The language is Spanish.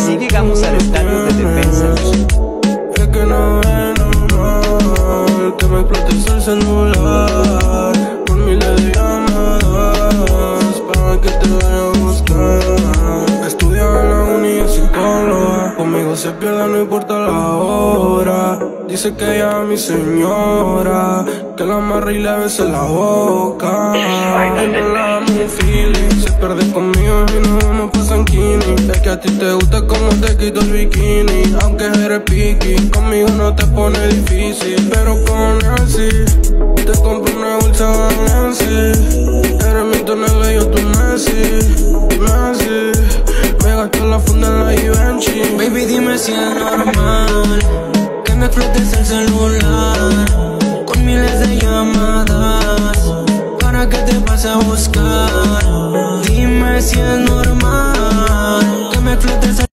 Así llegamos al estadio de Defensa. Es que no es normal que me explotes el celular por miles de llamadas para que te vaya a buscar. Estudiaba en la uni es psicóloga, conmigo se pierde, no importa la hora. Dice que ella es mi señora, que la amarra y le besa la boca. Ay, no la damos un feeling, se pierde conmigo y nos vamos pa' Sanquini. Es que a ti te gusta como te quito el bikini. Aunque eres piqui, conmigo no te pone difícil, pero con él sí. Te compro una bolsa Balenci, eres mi Tonelo y yo tu Messi, Messi. Me gasto la funda en la Givenchy. Baby, dime si es normal que me explotes el celular con miles de llamadas para que te pase a buscar. Dime si es normal que me explotes